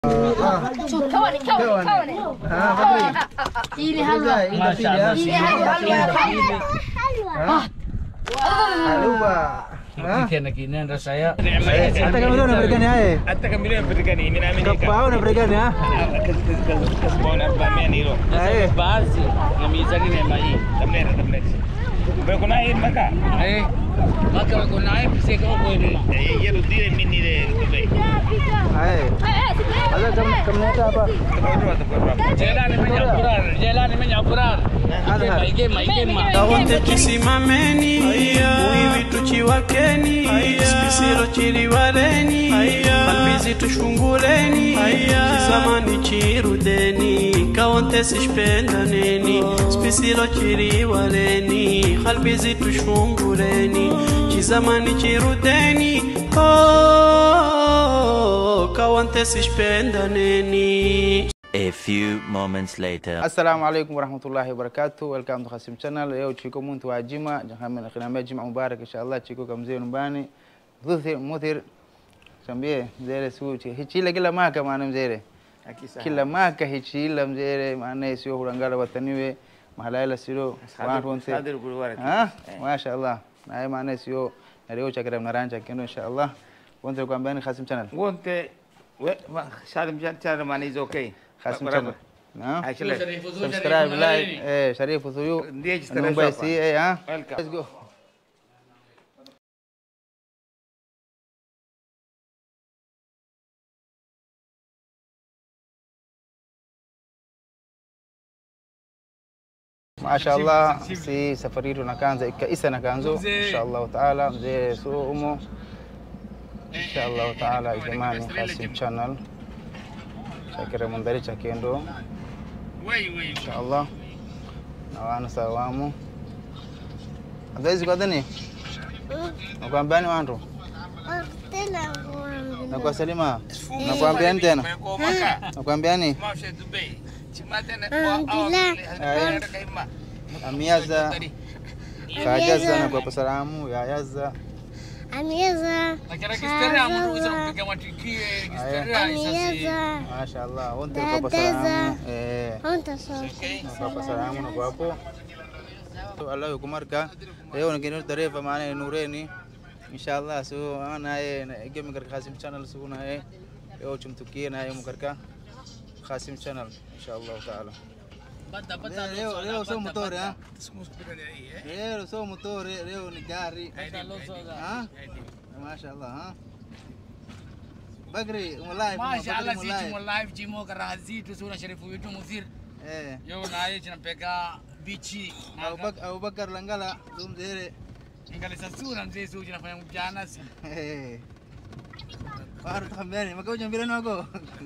كوني ini halwa Bikin lagi ini anda saya. Ata kami dulu berikan ya. Ata kami dulu berikan ini namin Kau na berikan ya. Kasbon arba'miya euro. Basi kami sari ni mai. Tablet. Berkunain maka. Maka berkunain bisa kau boleh. Ya rutin mini deh Dubai. Ada kamu apa? Jelani menyapurar. Kawote tusimameni, uiwi tuchiwakeni, spisilo chiliwareni, kalbizi tushungureni, chizamani chirudeni, kawote sishpendaneni, spisilo chiliwareni, kalbizi tushungureni, chizamani chirudeni, kawote sishpendaneni. A few moments later. Assalamu alaikum warahmatullahi wabarakatuh. Welcome to Qasim channel. Leo chiko muntu wa jima, khinamia jima mubarak inshallah. Chiko kamzee nyumbani. Muthir sambie mzee suchi. Hichila kila maka maana mzee. Kila maka hichila mzee maana sio hulangala wataniwe mahalala sio watu wote. Mashaallah. Na maana sio leo chakira mnaranja kendo inshallah. Wote kwambani Qasim channel. Wote Salim channel maana is okay. Qasim channel. No? Subscribe, like, Sharif Usuyu. Let's go. Mashallah, si safari yetu nakaanza ikaisa nakaanzo inshallah taala mzee suumo inshallah taala jamani Qasim channel shakira mandari chakendo inshallah na wana sawamu adaizi kwa dani nakwambiani wantu nakwa salima nakwambiani tena nakwambiani amiaza kajaza na kwa salamu ya yaza Amiaza. Mashallah, wote kwa salamu. Kwa salamu na kwa hapo. Allah yukumarka. Leo ngine tarefa maana nureni. Inshallah so ana game katika Qasim channel so na leo tumtukie na mkarka Qasim channel inshallah taala. Leo sio motori ha. Leo sio motori, leo ni gari. Mashallah ha. Bagri live. Mashallah sisi live jimo karazi tu sura Sharifu wetu Muthir. Yo naye tunampeka bichi. Abubakar Langala zumzere. Ngale sasura mzee sio tunafanya mjana si. Baru tukambiani makao nyambirani wako.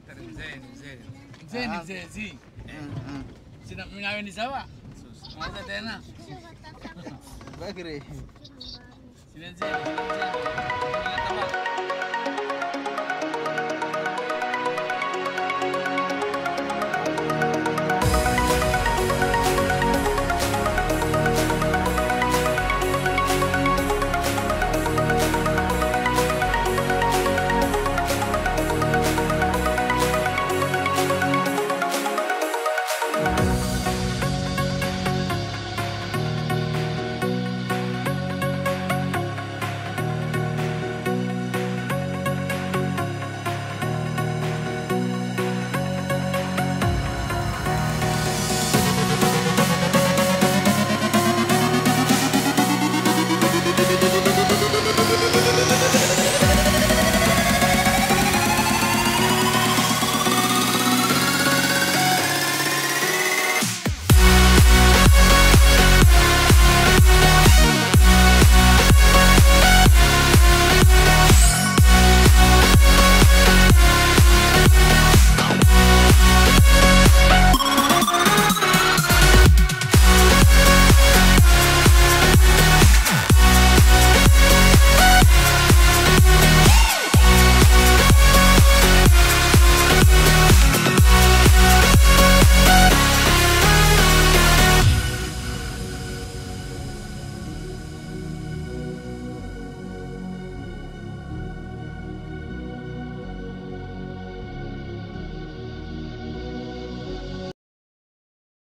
Mzee si. Sina mnawe ni sawa? Mwanza tena. Bagri. Silenzi.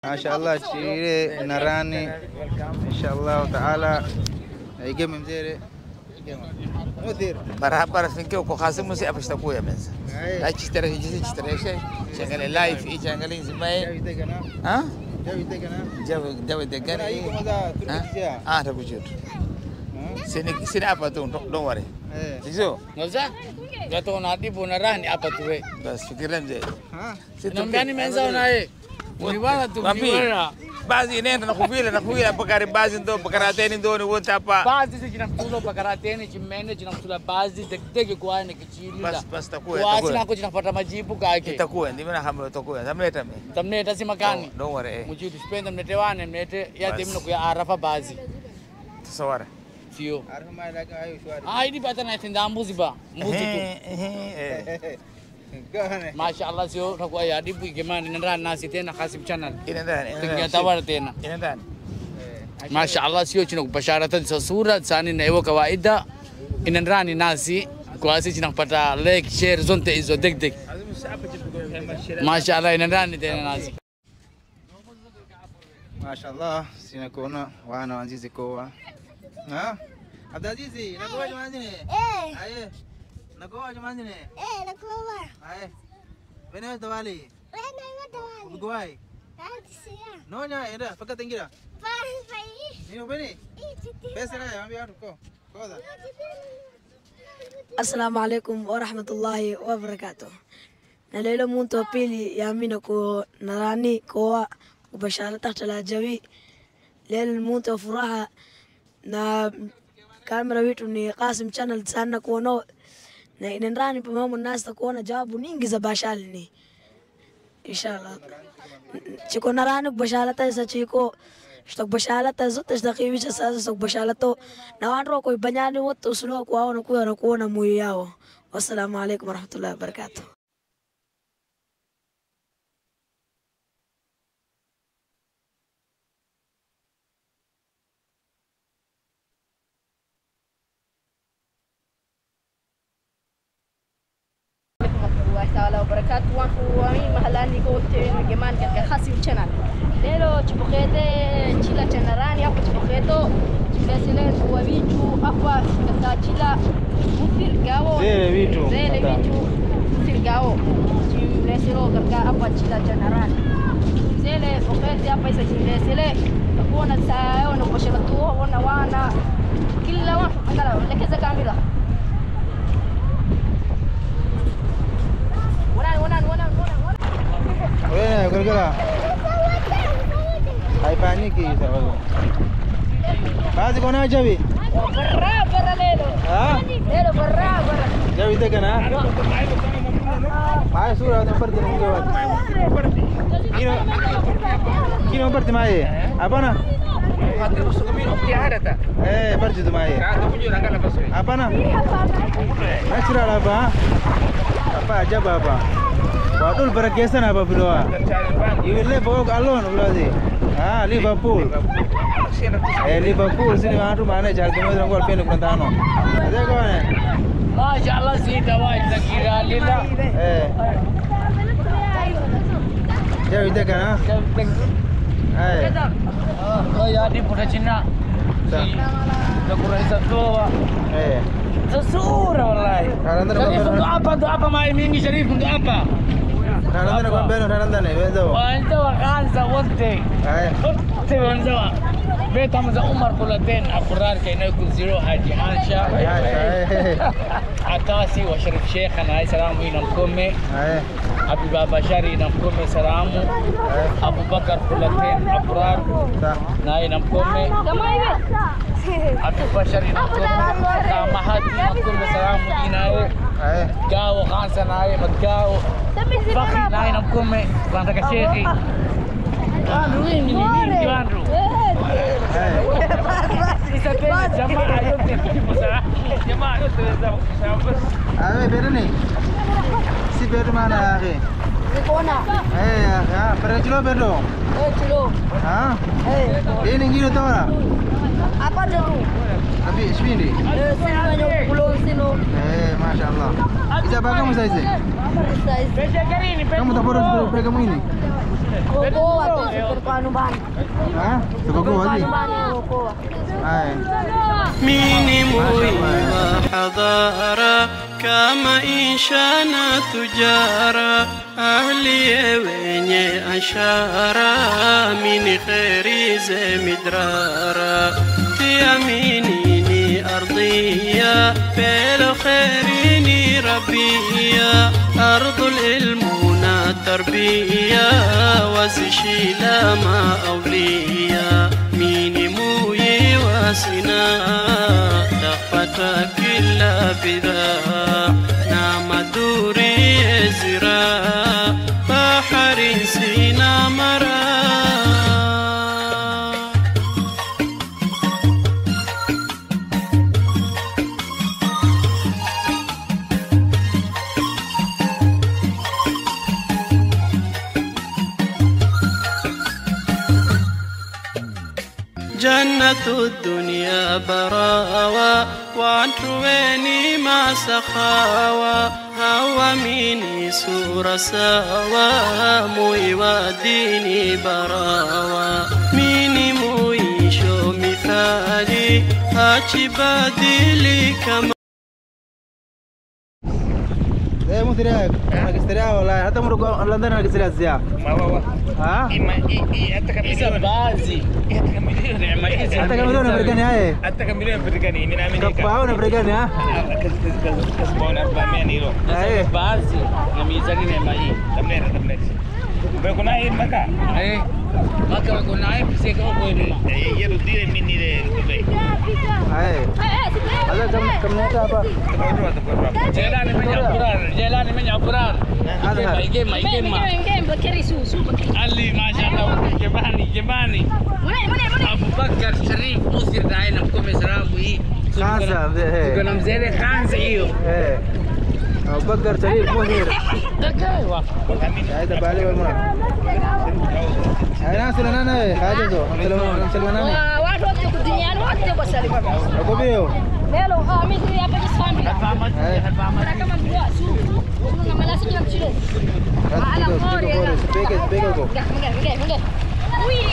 ما شاء الله تشيري نراني إن شاء الله تعالى يجمع مزيري مثير برابر فينك وخاصم مسي أبشتكوا يا منز لا تشتري شيء شغال لايف إيه شغالين زماي ها جاوي دكان تبجود sini apa tuh don't worry Sizo ngoza gato nadi bunarani apa tuh bas fikiran je nambani menza unaye uniwana tu uniwana bazi nenda nakuvila pakari bazi ndo pakarateni ndo ni wote hapa bazi zinamtulo pakarateni chimene zinamtula bazi degdege kwa ni kichilila bas takuwa kwa sina kujinapata majibu kake itakuwa ndivyo na hamlo takuwa tamleta si makani don't worry mujitu spenda mnetewane mnete ya temno kwa arafa bazi tasawara sio ini pata na tenda mbuzi ba mbuzi tu Mashallah sio takuwa ya dibu gemani nenda nasi tena Qasim channel inenda tawara tena inenda Mashallah sio chino kubasharatan sa sura sani na ewo kawaida inendani nasi kwa sisi tunapata like share zote hizo degdeg Mashallah inendani tena nasi Mashallah sinakuona wana wanzizi kwa Abdulaziz nakuwa jamani aye nakuwa jamani nakuwa aye wewe tawali Uguay Nonya enda fakat ingira Nino beni Pesa na yambi watu koza Assalamu alaikum wa rahmatullahi wa barakatuh na leo muntu pili yamina ko narani kwa ubashara tahta la jawi leo muntu furaha na kamera wetu ni Qasim channel sana kuona na inendani pamoja na nasi kuona jawabu nyingi za bashali ni inshallah chiko narani bashalata sa chiko stok bashalata zote zitakiwisha sasa stok bashalato na watu kwa banyani wote usulo kwao na kuona moyo yao wassalamu alaykum warahmatullahi wabarakatuh Assalamualaikum wabarakatuh. Wami mahalani kote jamani katika Qasim channel. Leo chipokete chila chanarani hapo chipoketo chilesele kwa vitu hapa katika chila mfirgao. Zele vitu mfirgao. Chilesele katika hapa chila chanarani. Zele pokete hapa isa chilesele kuona saa na kushika tu wana kila watu angalau lekeza kamera. Wewe gara haifaniki sababu baadhi kona jawi barabara lelo barabara jawi dekana hai sura ada pergi dengan kino pergi mai apa na hati masuk ke minum tiada tak pergi tu mai apa na natural apa aja bapa Badul berkesan apa berdua? You will live alone, berarti. Liverpool. Liverpool sini orang tu mana jalan kemudian orang golf ni bukan tano. Ada kau ni? Mashallah sih dawai zakira lila. Jauh itu kan? Oh ya di Pulau Cina. Lakukan satu. Sesura wallahi. Untuk apa mai mingi Sharif untuk apa? Karena kau beno karena ni, betul. Wanita wakanza wote. Wote wanza. Beta mza Umar kulaten akurar kaina kun zero haji Aisha. Atasi wa Sharif Sheikh ana salamu ina mkome. Abu Baba Shari ina mkome salamu. Abu Bakar kulaten akurar. Na ina mkome. Abu Bashar ina mkome. Mahati ina mkome salamu ina. Gawo kansa naye maggawo. Fakhi naye namkome kwandaka shekhi Andrew wingi Andrew isa tena jamaa yote kujibusa jamaa yote za beru ni si beru mana yake Nikona berapa kilo beru kilo ini ngiro tu orang Apa aja tu? Tapi spindi. Sini banyak pulau sini. Masya Allah. Bisa apa kamu saya? Kamu tak boros seperti kamu ini? Koko atau super panuban? Hah? Koko lagi? ميني وحضارة كما إنشانا تجارة أهلي ويني أشارة من خير زمدرارة تياميني أرضية بلو خيريني ربية أرض العلمنا تربية وزشيلا ما أولية ميني موي واسنا دفتا كلا بذا نام دوري زرا بحر سينا مرا جنة الدنيا براوة وعنتويني ما سخاوة هوا ميني سورة سوا موي وديني براوة ميني موي شو مثالي هاتي بديلي كما Mutiriak, nak istirahat wala. Hatta muruk London nak istirahat siya. Mawawa. Ha? Hatta kami bazi. Hatta kami doon Amerikan ya. Hatta kami Amerikan ini namin ika. Kapao na Amerikan ya. Kasbon arba nilo. Bazi. Kami zani na mai. Tamner. Berkunain maka. Maka berkunain bisa kau boleh. Ya rudi mini de Dubai. Ada kamu apa? Jalan menyapuran. Game. Bakari susu. Ali masya Allah. Jemani. Abu Bakar Sharif Musir dain namko mesramu i. Khansa. Bukan namzele Khansa iyo. Abu Bakar Sharif Musir. Wah. Ada balik mana? Ayah sulanana kaje tu. Sulanana. Wah, waktu tu dunia waktu pasal apa? Aku bio. Melo, mimi hapa ni sambi. Mereka membuat susu. Nama nasi jam cilo. Alam kori. Speke go. Enggak. Wih,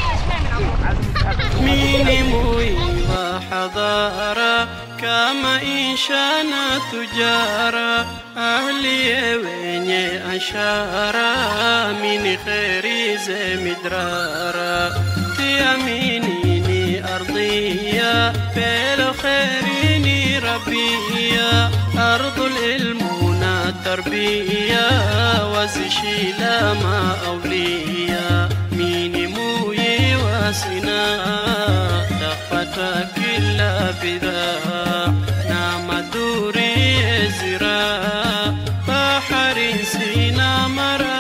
ميني موي وحضارة كما إنشانا تجارة أهلي ويني أشارة من خير زمدرارة تياميني أرضية بلو خيريني ربية أرض العلمنا تربية وزشيلا ما أولية ميني موي واسنا دفتا كلا بذا نام دوري زرا بحر سينا مرا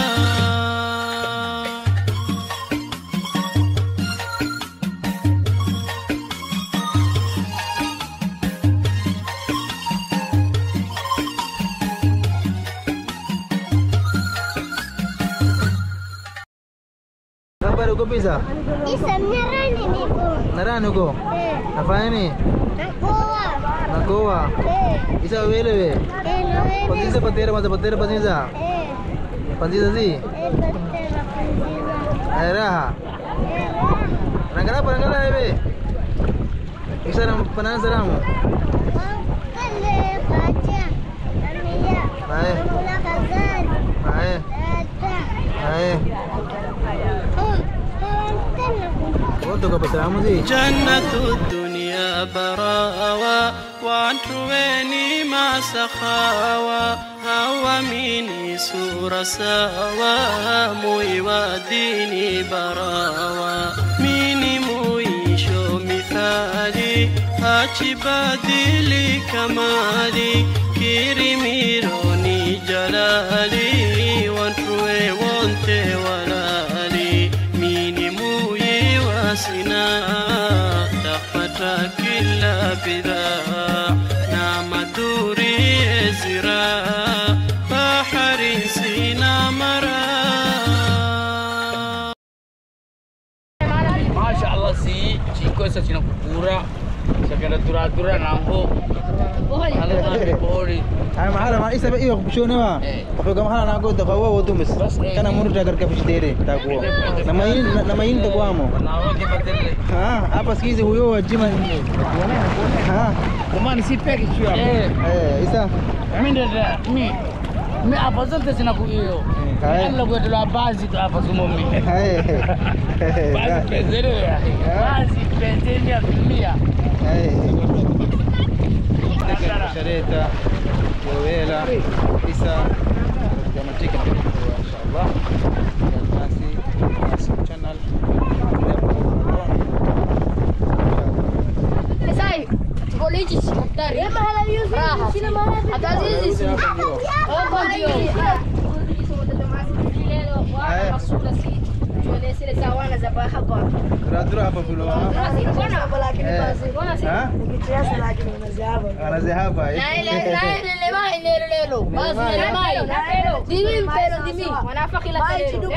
Baru kau bisa? Isa narani niko. Narani ko? Nafanya ni? Nakoa. Isa welewe. Panziza patera masa patera panziza. Panziza si? Airaha. Rangkala ebe. Isa nang panan saramu. Kale baca. Namia. Mula kazan. جنة الدنيا براوة وعنتويني ما سخاوة هوا ميني سورة سوا موي وديني براوة ميني موي شو مثالي هاتي بديلي كمالي كيري ميروني جلالي وانتروي وانتي ولالي ميني موي واسنا دفتا كلا بذا نام دوري زرا بحر سينا مرا Masya Allah si Chico esa china kukura dura nango. Bohori. Ay mahala ma isa ba iyo bishone wa. Ko mahala na go dawa wa dumis. Kana muru dagar ka fishtere ta ko. Namayin ta kwamo. Hapa sikizi huyo wajima. Kumani si peke tu hapa. Isa. Mi hapa zote zinakuyo. Ndio kwa tula bazi tu hapa sumomi. Bazi pezele. Bazi pezele ya filmia. Shareta Wela Isa Jamatika inshallah. Nasi channel. Sai, boliji daktari. Raha. Hata hizi. Oh, ndio. Masula si. Tuone zile sawana za hapa. Dura hapa vilo. Mbona lakini basi. Mbona si? Nikiasa lakini unazihaba. Anazihaba. Lelo. Basi lelo. Dimi pero dimi. Wanafaki la lelo.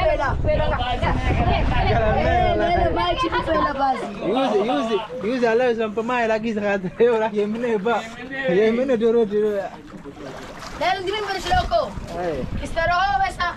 Yuzi Allah sampai mai lagi sekarang. Orang Yemen ba. Yemen doro. Lelo dimi pero loko. Istaroho besa.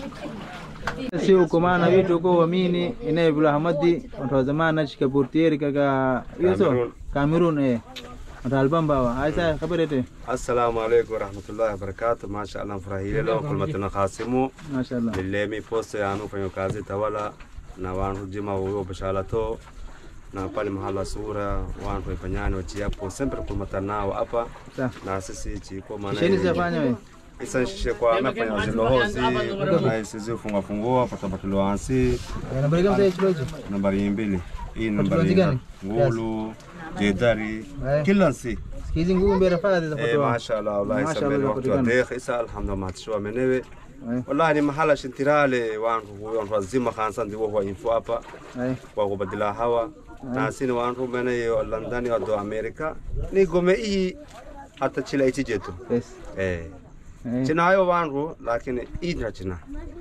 Sio kwa maana vitu kwa waamini inayebula Hamadi watu wa zamani chika portieri kaga yoso Cameroon watu albamba wa aisa kabarete. Assalamu alaykum warahmatullahi wabarakatuh. Masha Allah mfurahie leo kulmatuna khasimu. Masha Allah. Lilemi poste yanu fanyo kazi tawala na wanu jima huyo bashalato na pale mahala sura wanu fanyani wachiapo sempre kulmatana hapa na sisi chiko maana. Sheni zafanya wewe. Isa shishe kwa amefanya zilohozi na isizi fungua patapatilo ansi. Nambari gani sasa chiloji? Nambari 2. Hii nambari ngulu jedari kila nsi. Hizi nguo mbele fadhi za foto. Mashallah wallahi sabeni wakati wa dekh isa alhamdulillah matshwa menewe. Wallahi ni mahala shintirale wangu wazima khansa ndiwo huwa info hapa. Kwa kubadila hawa. Na sini wangu mene London wa do America. Ni gome hii hata chila ichi jetu. Yes. China hayo wangu lakini ina china.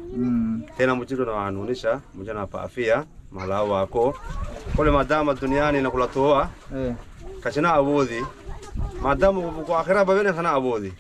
Tena mjito na wanunisha mjana hapa afia malao wako. Kule madama duniani na kulatoa. Kachina abodhi. Madamu kwa akhira babene kana abodhi.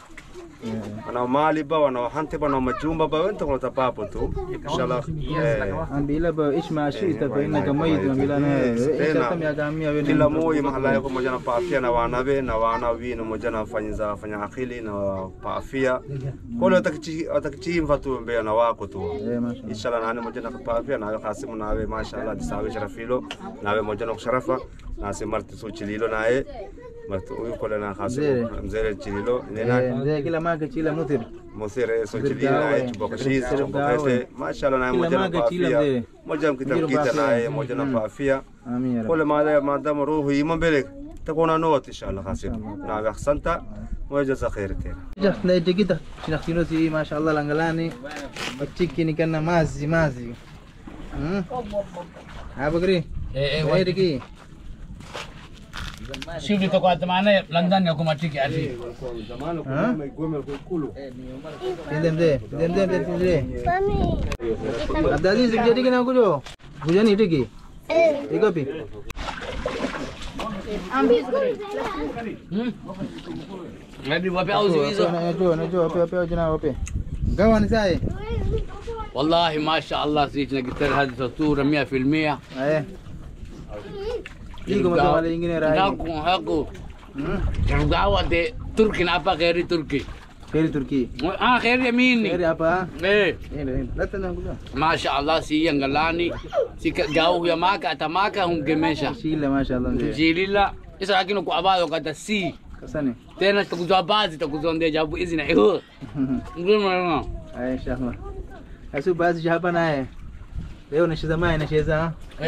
Ana mali ba wana hante ba na majumba ba wenta kulata papo tu. Inshallah. Ambila ba ishma shita fa inaka mayit ambila na tena gamia wene. Kila moyo mahala yako mjana pa afia na wanawe na wanawi na mjana fanya akili na pa afia. Kule atakichi mfatu mbele na wako tu. Inshallah nani mjana pa afia na khasimu nawe mashallah disawi sharafilo nawe mjana kusharafa na simarti su chililo nae martu huyu kule na khasimu mzee chililo nena mzee kila maka chila muthir so chililo nae chubokashis chubokete mashallah nae mjana pa afia mjana kitamkita nae mjana pa afia kule maadamu ruhu imambele takuna noti inshallah khasimu nawe ahsanta وجزاك خير تena. Na kita sinakhino si mashallah langalani chiki ni kana mazi. Bagri. Diki. Shughuli kwa tamane London ya kumatiki ati. Ndemde. Abdali zingine kina kujo. Bujani tiki. Iko pi. Maybe wapi auzi hizo? Najua wapi jina wapi. Gawa ni sai. Wallahi mashallah sisi tunakitaka hadi satura 100%. Iko masuala nyingine raha. Hako. Gawa de Turki na hapa ghairi Turki. Ghairi Turki. Ghairi yamini. Ghairi hapa. Lata nanguja. Mashallah si yangalani. Si gawa ya maka atamaka hungemesha. Shila mashallah. Jilila. Isa lakini kwa abado kata si. Kasani. Tena tutakuzwa baadhi tutakuzondia jabu hizi na hiyo. Ngoma. Inshallah. Asu baadhi hapa naye. Leo nacheza mai nacheza.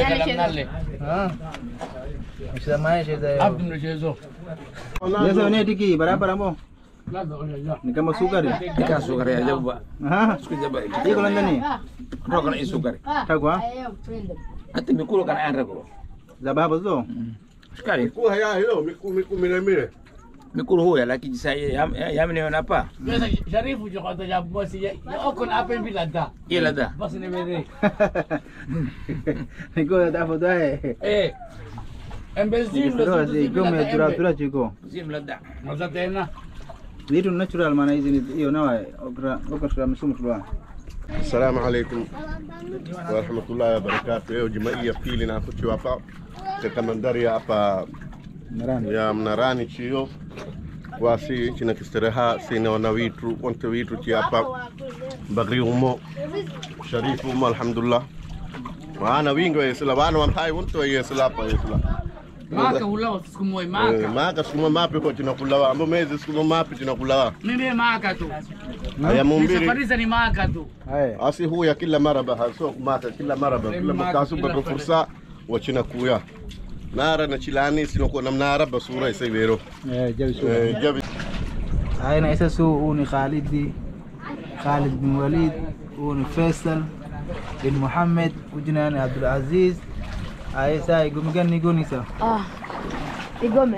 Nacheza mai nacheza. Abdu mchezo. Sasa ni tiki barabara mo. Ni kama sukari. Ika sukari ya jabu. Siku jaba. Iko ndani. Ndio kana sukari. Takwa. Hata mikulu kana anda ko. Zababa zo. Sukari. Mikulu haya hilo mikulu mile. Mikulu huya lakini sasa yameniona hapa. Sasa Sharifu jo kata jabu bosi ya okon apa bila da. Ila da. Bas ni mere. Niko da foto Embezim Terus gome tura chico. Zim lada. Maza tena. Vitu natural maana hizi hiyo nawa okra shula msumu shula. Assalamu alaikum wa rahmatullahi wa barakatuh. Leo Jumaa pili na kuchu hapa katika mandhari hapa ya Mnarani chio wasi china kistereha sinaona vitu wonte vitu chi hapa bagri umo sharifu umo alhamdulillah wana wingi wa isla wana wampai wonte wa isla hapa isla Maka ulawa sikumoi maka. Maka sikuma mapi kwa tunakulawa ambo mezi sikuma mapi tunakulawa. Mimi maka tu. Haya mumbiri. Safari ni maka tu. Asi huya kila maraba haso maka kila maraba kila makasu bado fursa wachina kuya. Nara na chilani sinokuwa na mnara basura isevero. Jabi. Haya na isa su ni Khalid bin Walid ni Faisal bin Muhammad ujinani Abdul Aziz. Haya sai gumigani gonisa. Igome.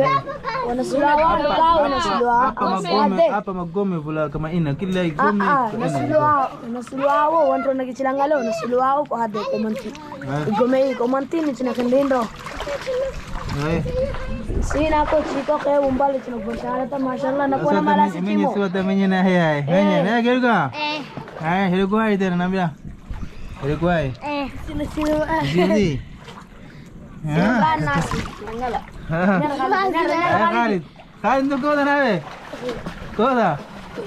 Wanasuluwa hapa magome vula kama ina kila igome. Wanasuluwa wantu nakichilangale wanasuluwa kwa hade komanti. Igome komanti ni tunakendindo. Sina ko chiko ke umbali tunaboshana ta mashallah na kuona mala sikimo. Mimi sote mwenye na haya. Mwenye na geruka. Heruko hai tena nambia. Heruko hai. Sini. Khalid tu kau dah nabe? Kau dah?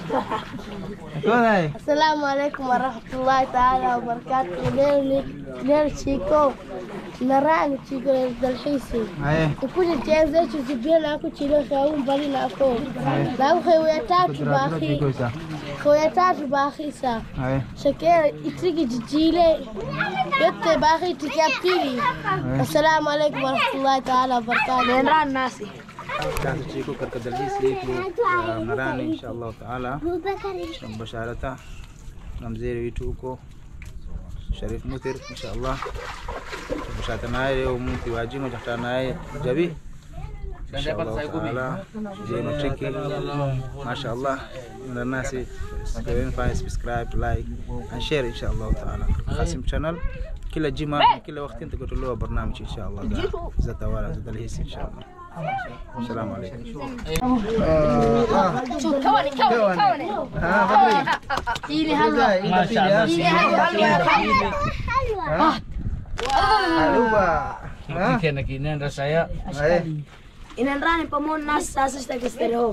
Assalamu alaikum warahmatullahi taala wabarakatuh. Leo Chico Mnarani Chico dalhisi. Ukuje cheze chizibia na kuchilo shau mbali na ako. Na ukhewe tatu bahi. Khoya tatu bahi sa. Shakera itriki jijile. Yote bahi tikapili. Assalamu alaikum warahmatullahi taala wabarakatuh. Mnarani nasi. كانت تشيكو كركد الهيسي Mnarani إن شاء الله تعالى بشارته نمزير ويتوكو شريف مثير إن شاء الله بشارتنا ومنتي واجي مجحتنا جبي إن شاء الله تعالى جينا تشيكي ما شاء الله من الناس سبسكرايب لايك and share إن شاء الله تعالى قاسم channel كل جمعة كل وقت انت قلت له برنامج إن شاء الله زت ولا زت الهيسي إن شاء الله. السلام عليكم. كوني. إلي هلا. ما شاء الله. Kena kini anda saya. Inanrani pamoja na sasa sitakistereo.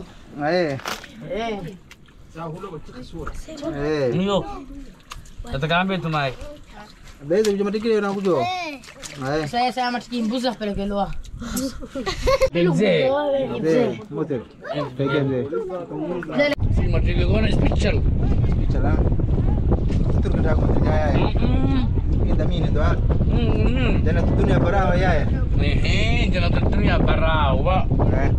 Niyo. Tatakambe tunai. Beza bisa mati kile unakujo. Saya mati mbuzi apelekelwa. Benze. Motel. Benze. Si mati kile special. Special ah. Tur kita mati jaya. Kita mini doa. Jangan dunia barawa ya. Jangan dunia barawa.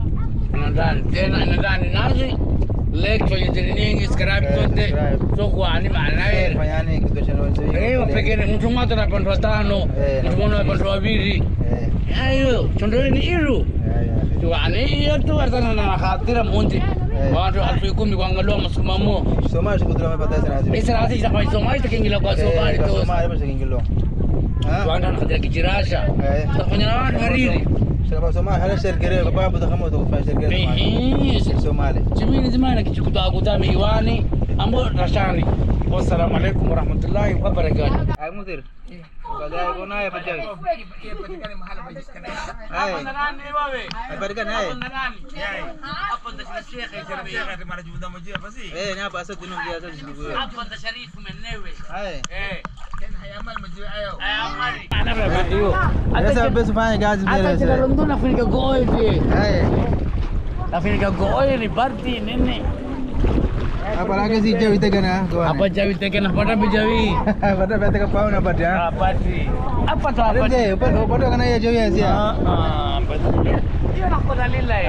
Nadani nasi. Lek kwenye training subscribe kote soko ani maana fanyani kitu cha wewe pekee mtu mmoja na pando 5 mtu mmoja na pando 2 ayo chondoni iru tu ani hiyo tu artana na khatira mundi watu 10,000 kuangalia msimamo Somali sikudra mepata sana Esa razi za kwa Somali takingila kwa Somali to Somali basi kingilo tuanda na khatira kijirasha tafanya na watu hariri Sema Somali hala shirkere kwa babu dakhamu to kwa shirkere Somali Jimini zimana kichukuta akutami iwani ambo rashani. Wassalamu alaikum warahmatullahi wabarakatuh. Ay mudir. Bagay ko na pajawi. Patikani mahala pajiskana. Ay. Nani wewe? Ay patikani ay. Nani? Hapo ndo Sheikh Sheikh mara juda mjia basi. Ni hapa sasa tunongea sasa sikuwe. Hapo ndo Sharifu mwenyewe. Ay. Tena hayamal mjia ayo. Hayamali. Ana baba hiyo. Sasa basi fanya kazi mbele. Hata tena ndo nafunika goje. Ay. Nafunika goje ni party nene. Apalagi si Jawi tegana kawan. Apa Jawi tegana pada Jawi? Pada bete ka pauna pada ya. Apa sih? Apa tu apa? Pada kana ya Jawi ya sia. Betul. Dia nak kau dalilai.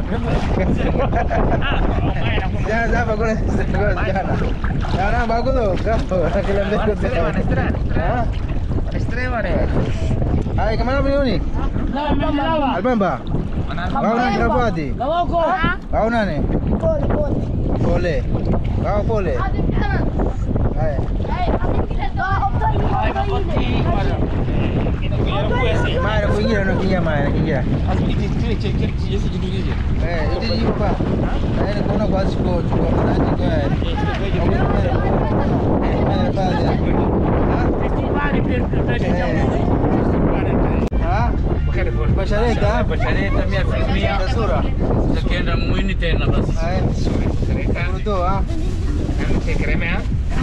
Jangan apa guna. Jangan. Jangan bagus tu. Kau kilam dek. Extrema deh. Hai, kemana beliau ni? Albamba. Kau nak berapa hati? Kau nak ni? Boleh. Kau boleh. Hai. Mana punya Nakiingia nakiingia maana nakiingia. Kile Yesu jidulize. Itu juga. Ini kono kwa siku chukua manaji kwa. Bashareta 100% sura. Tukienda mwini tena basi. Betul ah. Kremnya.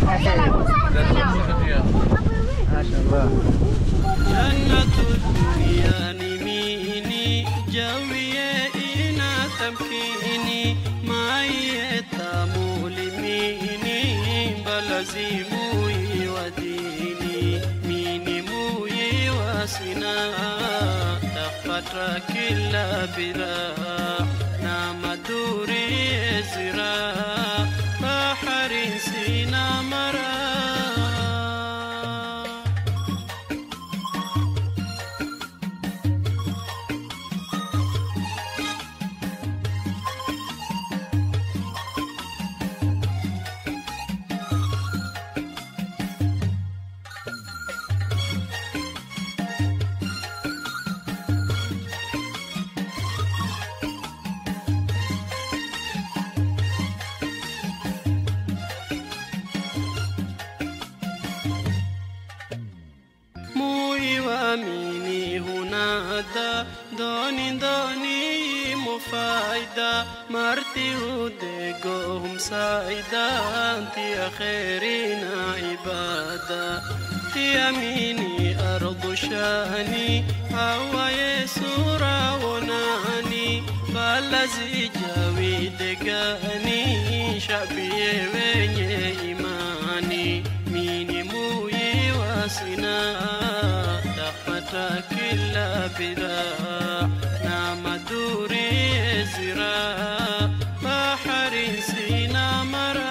Masyaallah. Jannatu dunia ni mini jawiye ina tamkini maiye tamulimini balazimu iwadini mini muyi wasina takfatra kila bira na maduri ezira baharin sina mara. Muiwamini hunada doni doni mufaida marti udegom saida anti akherina ibada yamini ardu shani hawa yesura wonani balazi jawi degani shabiye wenye imani mini muyi wasina kila bida na maduri ezira baharin sina mara.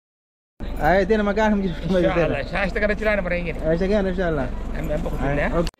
Ayo, tiada makan mungkin. Inshallah. Saya akan cerita nama orang ini. Inshallah. Kami apa